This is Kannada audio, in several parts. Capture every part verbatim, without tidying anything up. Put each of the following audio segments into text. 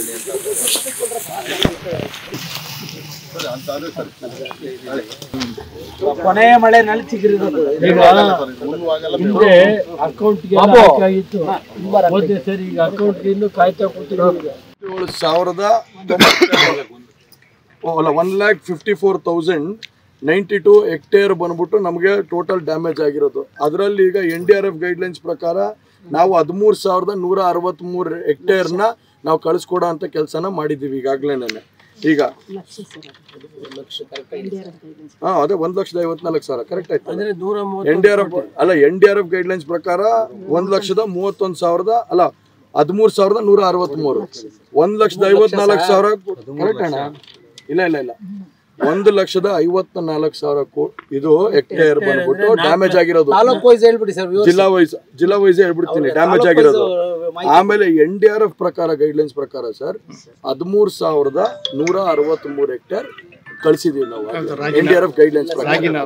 ಹೇಳಿ ಅಂತ. ಕೊನೆಯ ಮಳೆನಲ್ಲಿ ಚಿಗುರಿರೋದು ಅಕೌಂಟ್ಗೆ ಆಗಿತ್ತು ಸರ್. ಈಗ ಅಕೌಂಟ್ಗೆ ಇನ್ನು ಕಾಯ್ತಾ ಕೂತಿರೋದು ಏಳು ಸಾವಿರದ ಅಲ್ಲ one lakh fifty four thousand ninety two hectare ಬಂದ್ಬಿಟ್ಟು ನಮಗೆ ಟೋಟಲ್ ಡ್ಯಾಮೇಜ್ ಆಗಿರೋದು. ಅದರಲ್ಲಿ ಈಗ N D R F guidelines ಪ್ರಕಾರ ನಾವು ಹದಿಮೂರು ಸಾವಿರದ ನೂರ ಅರವತ್ತ್ಮೂರು ಹೆಕ್ಟೇರ್ನ ನಾವು ಕಳಿಸ್ಕೊಡೋ ಅಂತ ಕೆಲಸನ ಮಾಡಿದ್ದೀವಿ ಈಗಾಗಲೇ. ಈಗ ಹಾಂ ಅದೇ ಒಂದು ಲಕ್ಷದ ಐವತ್ನಾಲ್ಕು ಸಾವಿರ ಕರೆಕ್ಟ್ ಆಯ್ತು. ಎನ್ ಡಿ ಆರ್ ಎಫ್ ಅಲ್ಲ N D R F guidelines ಪ್ರಕಾರ ಒಂದು ಲಕ್ಷದ ಮೂವತ್ತೊಂದು ಸಾವಿರದ ಅಲ್ಲ ಹದಿಮೂರು ಸಾವಿರದ ನೂರ ಅರವತ್ತ್ಮೂರು ಒಂದು ಲಕ್ಷದ ಐವತ್ನಾಲ್ಕು ಸಾವಿರ ಕರೆಕ್ಟ್ ಅಣ್ಣ? ಇಲ್ಲ ಇಲ್ಲ ಇಲ್ಲ ಒಂದು ಲಕ್ಷದ ಐವತ್ತ ನಾಲ್ಕು ಸಾವಿರ ಕೋ ಇದು ಹೆಕ್ಟೇರ್ ಬಂದ್ಬಿಟ್ಟು ಡ್ಯಾಮೇಜ್ ಆಗಿರೋದು. ಜಿಲ್ಲಾ ವೈಸ್ ಜಿಲ್ಲಾ ವೈಸ್ ಹೇಳ್ಬಿಡ್ತೀನಿ ಡ್ಯಾಮೇಜ್ ಆಗಿರೋದು. ಆಮೇಲೆ ಎನ್ ಡಿ ಆರ್ ಎಫ್ ಪ್ರಕಾರ ಗೈಡ್ಲೈನ್ಸ್ ಪ್ರಕಾರ ಸರ್ ಹದಿಮೂರು ಸಾವಿರದ ನೂರ ಅರವತ್ತ್ ಮೂರು ಹೆಕ್ಟೇರ್ ಕಳಿಸಿದೀವಿ ನಾವು N D R F guidelines ಪ್ರಕಾರ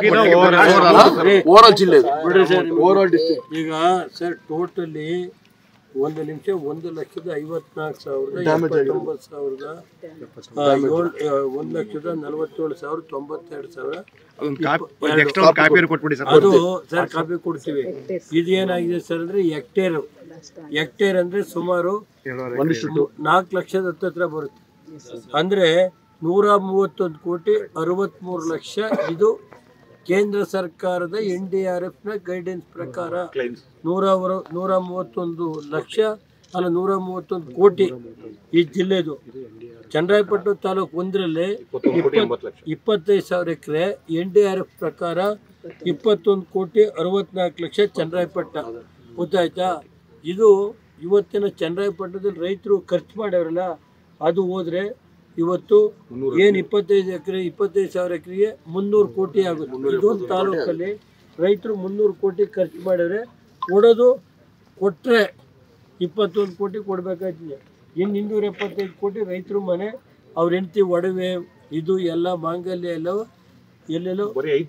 ಓವರ್ ಆಲ್ ಜಿಲ್ಲೆ ಓವರ್ ಆಲ್ ಡಿಸ್ಟ್ರಿಕ್ಟ್. ಈಗ ಸರ್ ಟೋಟಲಿ ಒಂದು ನಿಮಿಷ ಒಂದು ಲಕ್ಷದ ಐವತ್ನಾಲ್ಕು ಸಾವಿರದ ತೊಂಬತ್ತು ಸಾವಿರದ ಏಳು ಒಂದು ಲಕ್ಷದ ನಲವತ್ತೇಳು ಸಾವಿರದ ತೊಂಬತ್ತೆರಡು ಸಾವಿರ ಅದು ಸರ್ ಕಾಪಿ ಕೊಡ್ತೀವಿ. ಇದೇನಾಗಿದೆ ಸರ್ ಅಂದ್ರೆ ಹೆಕ್ಟೇರ್ ಹೆಕ್ಟೇರ್ ಅಂದ್ರೆ ಸುಮಾರು ನಾಲ್ಕು ಲಕ್ಷದ ಹತ್ತತ್ರ ಬರುತ್ತೆ. ಅಂದ್ರೆ ನೂರ ಮೂವತ್ತೊಂದು ಕೋಟಿ ಅರವತ್ಮೂರು ಲಕ್ಷ ಇದು ಕೇಂದ್ರ ಸರ್ಕಾರದ ಎನ್ ಡಿ ಆರ್ ಎಫ್ ನ ಗೈಡೆನ್ಸ್ ಪ್ರಕಾರ ನೂರ ನೂರ ಮೂವತ್ತೊಂದು ಲಕ್ಷ ಅಲ್ಲ ನೂರ ಮೂವತ್ತೊಂದು ಕೋಟಿ ಈ ಜಿಲ್ಲೆದು. ಚನ್ನರಾಯಪಟ್ಟಣ ತಾಲೂಕು ಒಂದರಲ್ಲಿ ಇಪ್ಪತ್ತೈದು ಸಾವಿರ ಎಕರೆ ಎನ್ ಡಿ ಆರ್ ಎಫ್ ಪ್ರಕಾರ ಇಪ್ಪತ್ತೊಂದು ಕೋಟಿ ಅರವತ್ನಾಲ್ಕು ಲಕ್ಷ ಚನ್ನರಾಯಪಟ್ಟಣ. ಗೊತ್ತಾಯ್ತಾ? ಇದು ಇವತ್ತಿನ ಚನ್ನರಾಯಪಟ್ಟಣದಲ್ಲಿ ರೈತರು ಖರ್ಚು ಮಾಡ್ಯಾರಲ್ಲ ಅದು ಹೋದ್ರೆ ಇವತ್ತು ಏನು ಇಪ್ಪತ್ತೈದು ಎಕರೆ ಇಪ್ಪತ್ತೈದು ಸಾವಿರ ಎಕರೆಗೆ ಮುನ್ನೂರು ಕೋಟಿ ಆಗುತ್ತೆ. ಇದೊಂದು ತಾಲೂಕಲ್ಲಿ ರೈತರು ಮುನ್ನೂರು ಕೋಟಿ ಖರ್ಚು ಮಾಡಿದ್ರೆ ಕೊಡೋದು ಕೊಟ್ಟರೆ ಇಪ್ಪತ್ತೊಂದು ಕೋಟಿ ಕೊಡಬೇಕಾಗ್ತದೆ. ಇನ್ನು ಇನ್ನೂರ ಎಪ್ಪತ್ತೈದು ಕೋಟಿ ರೈತರು ಮನೆ ಅವ್ರ ಹೆಂಡತಿ ಒಡವೆ ಇದು ಎಲ್ಲ ಮಾಂಗಲ್ಯ ಎಲ್ಲವೂ ಎಲ್ಲೆಲ್ಲೋ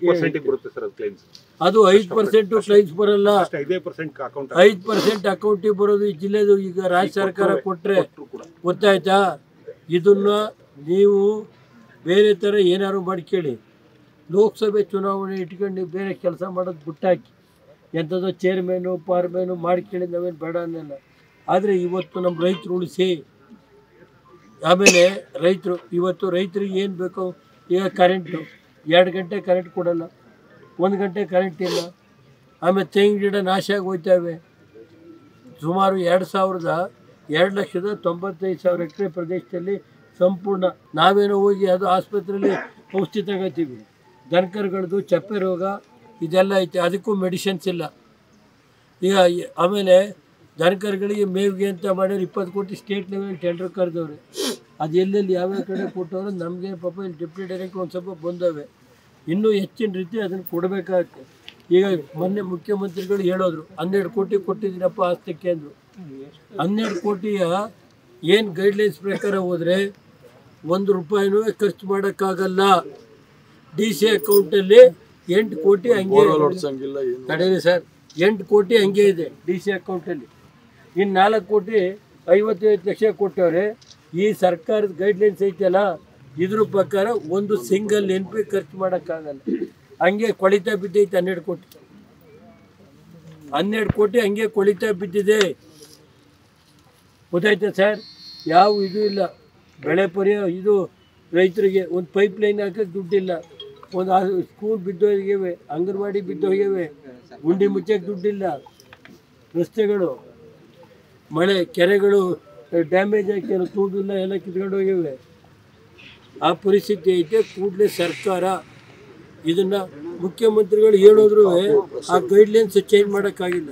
ಅದು ಐದು ಪರ್ಸೆಂಟ್ ಕ್ಲೈಮ್ಸ್ ಬರಲ್ಲ, ಐದು ಪರ್ಸೆಂಟ್ ಅಕೌಂಟಿಗೆ ಬರೋದು ಈ ಜಿಲ್ಲೆದು. ಈಗ ರಾಜ್ಯ ಸರ್ಕಾರ ಕೊಟ್ಟರೆ ಗೊತ್ತಾಯ್ತಾ? ಇದನ್ನ ನೀವು ಬೇರೆ ಥರ ಏನಾದ್ರು ಮಾಡ್ಕೊಳ್ಳಿ. ಲೋಕಸಭೆ ಚುನಾವಣೆ ಇಟ್ಕೊಂಡು ನೀವು ಬೇರೆ ಕೆಲಸ ಮಾಡೋದು ಬಿಟ್ಟಾಕಿ ಎಂಥದೋ ಚೇರ್ಮನ್ನು ಪಾರ್ಮೇನು ಮಾಡ್ಕೊಳ್ಳಿ, ನಾವೇನು ಬೇಡ ಅನ್ನಲ್ಲ. ಆದರೆ ಇವತ್ತು ನಮ್ಮ ರೈತರು ಉಳಿಸಿ. ಆಮೇಲೆ ರೈತರು ಇವತ್ತು ರೈತರಿಗೆ ಏನು ಬೇಕು, ಈಗ ಕರೆಂಟು ಎರಡು ಗಂಟೆ ಕರೆಂಟ್ ಕೊಡಲ್ಲ, ಒಂದು ಗಂಟೆ ಕರೆಂಟ್ ಇಲ್ಲ. ಆಮೇಲೆ ತೆಂಗಿನ ಗಿಡ ನಾಶ ಆಗಿ ಹೋಗ್ತವೆ. ಸುಮಾರು ಎರಡು ಸಾವಿರದ ಎರಡು ಲಕ್ಷದ ತೊಂಬತ್ತೈದು ಸಾವಿರ ಎಕರೆ ಪ್ರದೇಶದಲ್ಲಿ ಸಂಪೂರ್ಣ ನಾವೇನೋ ಹೋಗಿ ಅದು ಆಸ್ಪತ್ರೆಯಲ್ಲಿ ಔಷಧಿ ತಗೋತೀವಿ. ದನಕರುಗಳದ್ದು ಚಪ್ಪೆ ರೋಗ ಇದೆಲ್ಲ ಐತೆ, ಅದಕ್ಕೂ ಮೆಡಿಸಿನ್ಸ್ ಇಲ್ಲ. ಈಗ ಆಮೇಲೆ ದನಕರುಗಳಿಗೆ ಮೇವಿಗೆ ಅಂತ ಮಾಡ್ಯಾರ ಇಪ್ಪತ್ತು ಕೋಟಿ ಸ್ಟೇಟ್ ಲೆವೆಲ್ ಟೆಂಡರ್ ಕರೆದವ್ರೆ. ಅದು ಎಲ್ಲೆಲ್ಲಿ ಯಾವ್ಯಾವ ಕಡೆ ಕೊಟ್ಟವ್ರೆ ನಮಗೆ ಪಾಪ ಇಲ್ಲಿ ಡೆಪ್ಯೂಟಿ ಡೈರೆಕ್ಟರ್ ಒಂದು ಸ್ವಲ್ಪ ಬಂದವೆ. ಇನ್ನೂ ಹೆಚ್ಚಿನ ರೀತಿ ಅದನ್ನು ಕೊಡಬೇಕಾಗುತ್ತೆ. ಈಗ ಮೊನ್ನೆ ಮುಖ್ಯಮಂತ್ರಿಗಳು ಹೇಳೋದ್ರು ಹನ್ನೆರಡು ಕೋಟಿ ಕೊಟ್ಟಿದ್ದೀನಪ್ಪ ಆಸ್ತಿಕ್ಕೆ ಅಂದರು. ಹನ್ನೆರಡು ಕೋಟಿಯ ಏನು ಗೈಡ್ಲೈನ್ಸ್ ಪ್ರಕಾರ ಹೋದರೆ ಒಂದು ರೂಪಾಯಿನೂ ಖರ್ಚು ಮಾಡೋಕ್ಕಾಗಲ್ಲ. ಡಿ ಸಿ ಅಕೌಂಟಲ್ಲಿ ಎಂಟು ಕೋಟಿ ಹಂಗೆ ತಡೆಯಿರಿ ಸರ್, ಎಂಟು ಕೋಟಿ ಹಂಗೆ ಇದೆ ಡಿ ಸಿ ಅಕೌಂಟಲ್ಲಿ. ಇನ್ನು ನಾಲ್ಕು ಕೋಟಿ ಐವತ್ತೈದು ಲಕ್ಷ ಕೊಟ್ಟವ್ರೆ. ಈ ಸರ್ಕಾರದ ಗೈಡ್ಲೈನ್ಸ್ ಐತಲ್ಲ ಇದ್ರ ಪ್ರಕಾರ ಒಂದು ಸಿಂಗಲ್ ಎನ್ ಪಿ ಖರ್ಚು ಮಾಡೋಕ್ಕಾಗಲ್ಲ. ಹಂಗೆ ಕೊಳಿತಾ ಬಿದ್ದೈತೆ ಹನ್ನೆರಡು ಕೋಟಿ ಹನ್ನೆರಡು ಕೋಟಿ ಹಂಗೆ ಕೊಳಿತಾ ಬಿದ್ದಿದೆ. ಗೊತ್ತಾಯ್ತಾ ಸರ್? ಯಾವ ಇದು ಇಲ್ಲ. ಬೆಳೆ ಪರಿಹಾರ ಇದು ರೈತರಿಗೆ ಒಂದು ಪೈಪ್ ಲೈನ್ ಹಾಕೋಕ್ಕೆ ದುಡ್ಡಿಲ್ಲ, ಒಂದು ಸ್ಕೂಲ್ ಬಿದ್ದೋಗಿವೆ, ಅಂಗನವಾಡಿ ಬಿದ್ದೋಗಿವೆ, ಗುಂಡಿ ಮುಚ್ಚಕ್ಕೆ ದುಡ್ಡಿಲ್ಲ, ರಸ್ತೆಗಳು ಮಳೆ ಕೆರೆಗಳು ಡ್ಯಾಮೇಜ್ ಆಗಿ ಕೆಲವು ತೂಬಿಲ್ಲ ಎಲ್ಲ ಕಿತ್ಕೊಂಡು ಹೋಗಿವೆ. ಆ ಪರಿಸ್ಥಿತಿ ಐತೆ. ಕೂಡಲೇ ಸರ್ಕಾರ ಇದನ್ನು ಮುಖ್ಯಮಂತ್ರಿಗಳು ಹೇಳೋದ್ರು ಆ ಗೈಡ್ಲೈನ್ಸ್ ಚೇಂಜ್ ಮಾಡೋಕ್ಕಾಗಿಲ್ಲ.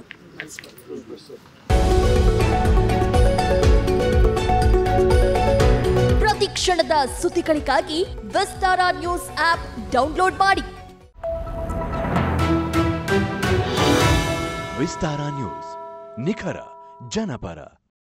ಪ್ರತಿ ಕ್ಷಣದ ಸುದ್ದಿಗಳಿಗಾಗಿ ವಿಸ್ತಾರ ನ್ಯೂಸ್ ಆಪ್ ಡೌನ್ಲೋಡ್ ಮಾಡಿ. ವಿಸ್ತಾರ ನ್ಯೂಸ್, ನಿಖರ ಜನಪರ.